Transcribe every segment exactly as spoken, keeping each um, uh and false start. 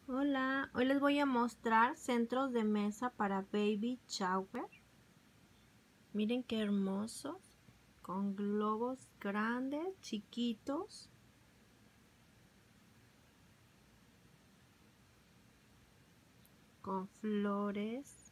Hola, hoy les voy a mostrar centros de mesa para baby shower. Miren qué hermosos, con globos grandes, chiquitos. Con flores.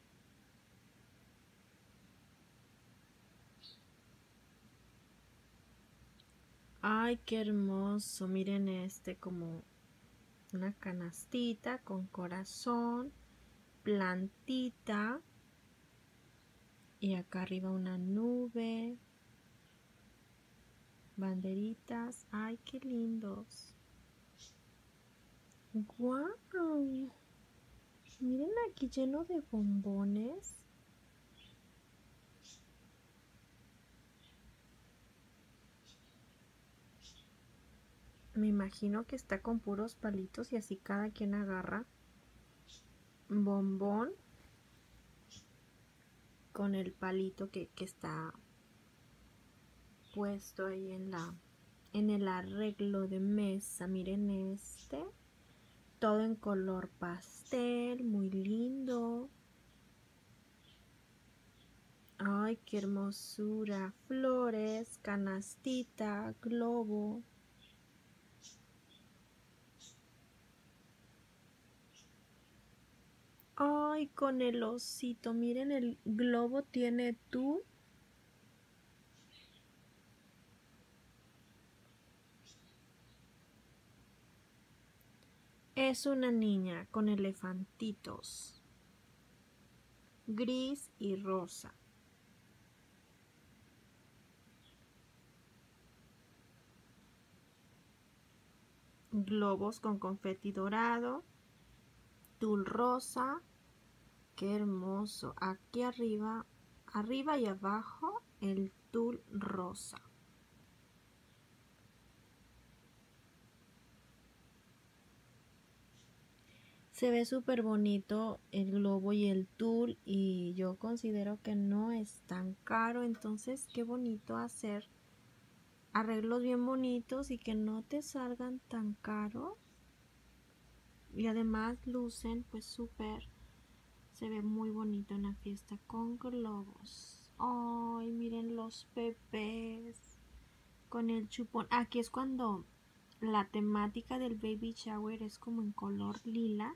Ay, qué hermoso. Miren este como una canastita con corazón, plantita. Y acá arriba una nube. Banderitas. Ay, qué lindos. ¡Guau! Miren aquí lleno de bombones. Me imagino que está con puros palitos y así cada quien agarra bombón con el palito que, que está puesto ahí en la en el arreglo de mesa. Miren este, todo en color pastel, muy lindo. Ay, qué hermosura. Flores, canastita, globo. Ay, con el osito. Miren, el globo tiene tú. Es una niña con elefantitos. Gris y rosa. Globos con confeti dorado. Tul rosa. Qué hermoso. Aquí arriba, arriba y abajo, el tul rosa. Se ve súper bonito el globo y el tul y yo considero que no es tan caro. Entonces, qué bonito hacer arreglos bien bonitos y que no te salgan tan caros. Y además lucen pues súper. Se ve muy bonito en la fiesta con globos. Ay, miren los bebés con el chupón. Aquí es cuando la temática del baby shower es como en color lila.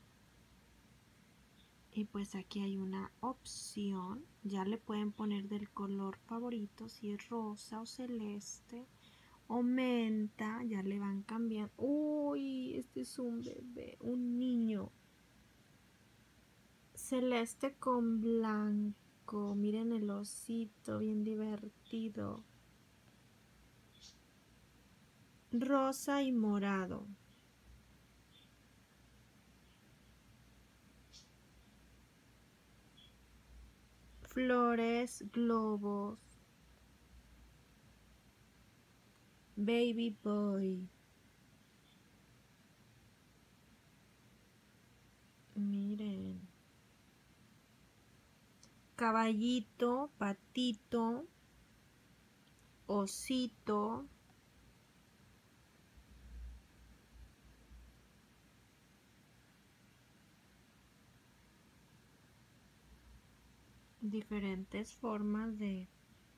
Y pues aquí hay una opción. Ya le pueden poner del color favorito, si es rosa o celeste o menta. Ya le van cambiando. Uy, este es un bebé, un niño. Celeste con blanco. Miren el osito, bien divertido. Rosa y morado. Flores, globos. Baby boy. Miren. Caballito, patito, osito. Diferentes formas de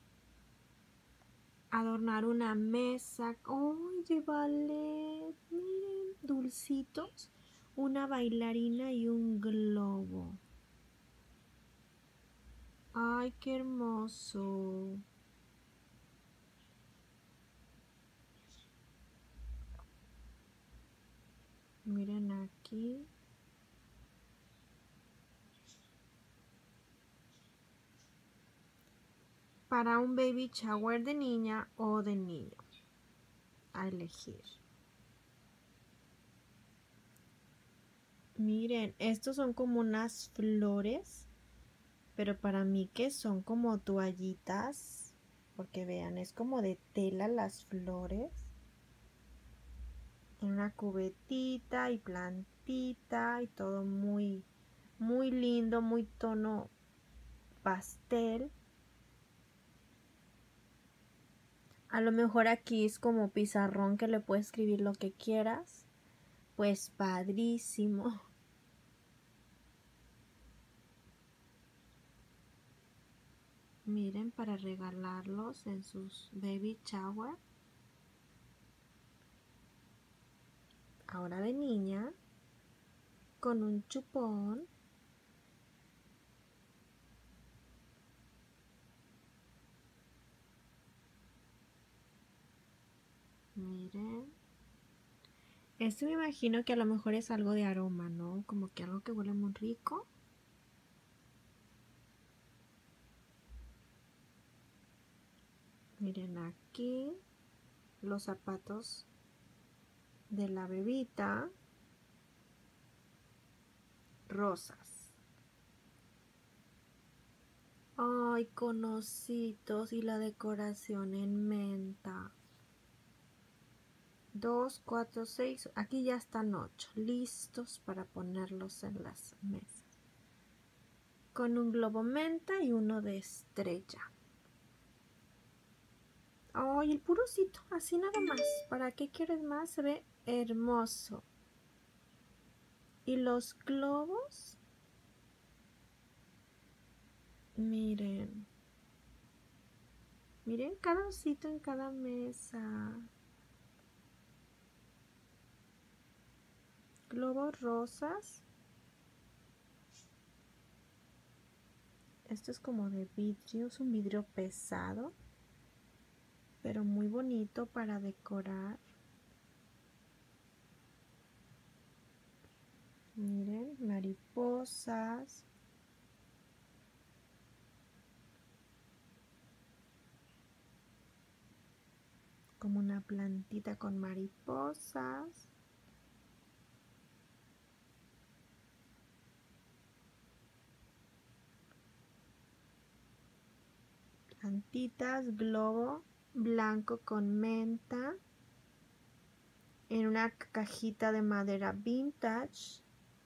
adornar una mesa. ¡Ay, de ballet! Miren, dulcitos. Una bailarina y un globo. ¡Ay, qué hermoso! Miren aquí. Para un baby shower de niña o de niño. A elegir. Miren, estos son como unas flores. Pero para mí que son como toallitas. Porque vean, es como de tela las flores. Una cubetita y plantita y todo muy, muy lindo, muy tono pastel. A lo mejor aquí es como pizarrón que le puedes escribir lo que quieras. Pues padrísimo. Miren, para regalarlos en sus baby shower. Ahora de niña, con un chupón. Miren. Esto me imagino que a lo mejor es algo de aroma, ¿no? Como que algo que huele muy rico. Miren aquí los zapatos de la bebita rosas. Ay, con ositos y la decoración en menta. Dos, cuatro, seis. Aquí ya están ocho. Listos para ponerlos en las mesas. Con un globo menta y uno de estrella. Ay, el puro osito. Así nada más. ¿Para qué quieres más? Se ve hermoso. Y los globos. Miren. Miren cada osito en cada mesa. Globos rosas. Esto es como de vidrio. Es un vidrio pesado. Pero muy bonito para decorar. Miren, mariposas. Como una plantita con mariposas. Plantitas, globo blanco con menta. En una cajita de madera vintage.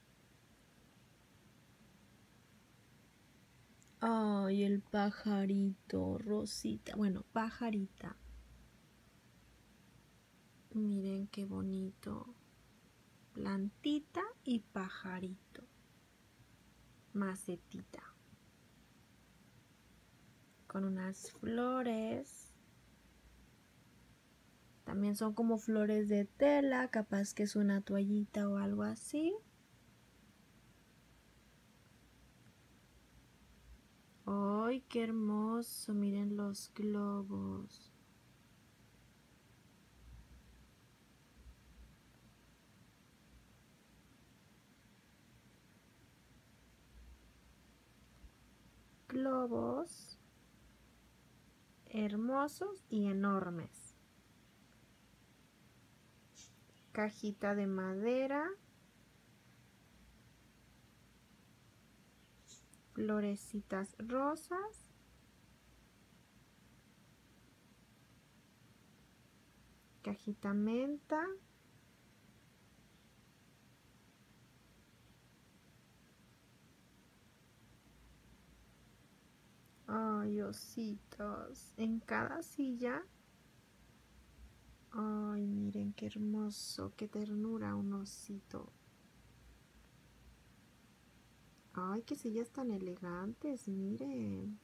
Ay, el pajarito, Rosita. Bueno, pajarita. Miren qué bonito. Plantita y pajarito. Macetita. Con unas flores. También son como flores de tela. Capaz que es una toallita o algo así. ¡Ay, qué hermoso! Miren los globos. Globos hermosos y enormes. Cajita de madera. Florecitas rosas. Cajita menta. Ay, ositos. En cada silla. Ay, miren qué hermoso, qué ternura un osito. Ay, qué sillas tan elegantes, miren.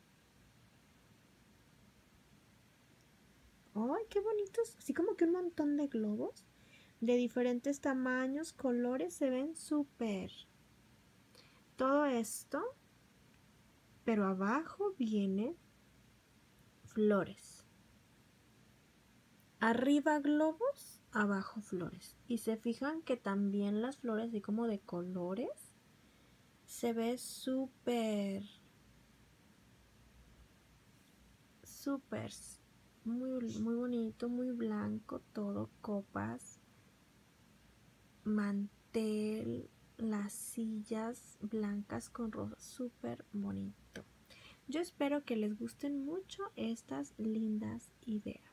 Ay, qué bonitos. Así como que un montón de globos de diferentes tamaños, colores, se ven súper. Todo esto, pero abajo vienen flores. Arriba globos, abajo flores. Y se fijan que también las flores, así como de colores, se ve súper, súper, muy, muy bonito, muy blanco, todo, copas, mantel, las sillas blancas con rosas, súper bonito. Yo espero que les gusten mucho estas lindas ideas.